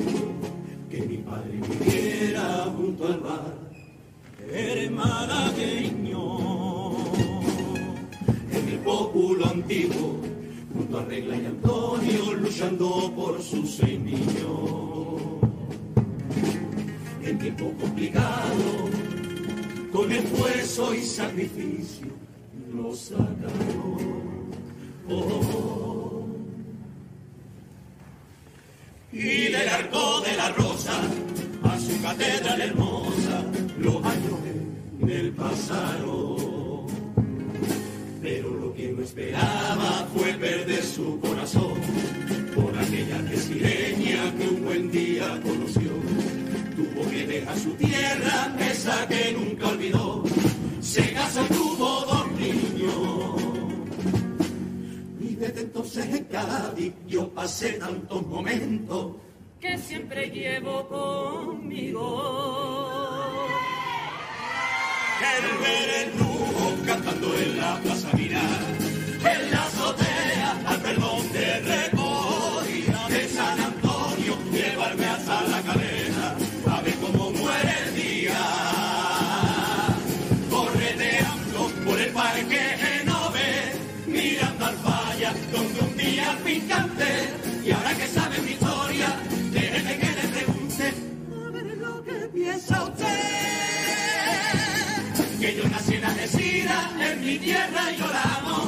tengo que mi padre viviera junto al mar. Eres malagueño, en el pópulo antiguo, junto a Regla y Antonio, luchando por sus 6 niños. En tiempo complicado, con esfuerzo y sacrificio, lo sacaron. Oh. Y del Arco de la Rosa a su catedral hermosa, los años en él pasaron. Pero lo que no esperaba fue perder su corazón por aquella brasileña que un buen día conoció. Tuvo que dejar su tierra, esa que nunca olvidó. Se casó y tuvo 2 niños. Y desde entonces en Cádiz yo pasé tantos momentos que siempre llevo conmigo. El ver el lujo cantando en la plaza Mirar, en la azotea al perdón de recogida de San Antonio, llevarme hasta la cadena a ver cómo muere el día. Correteando por el parque Genove, mirando al falla donde un día picante. Y ahora que saben mi historia, déjenme que le pregunte a ver lo que piensa usted. Que yo nací en Algeciras, en mi tierra yo la amo.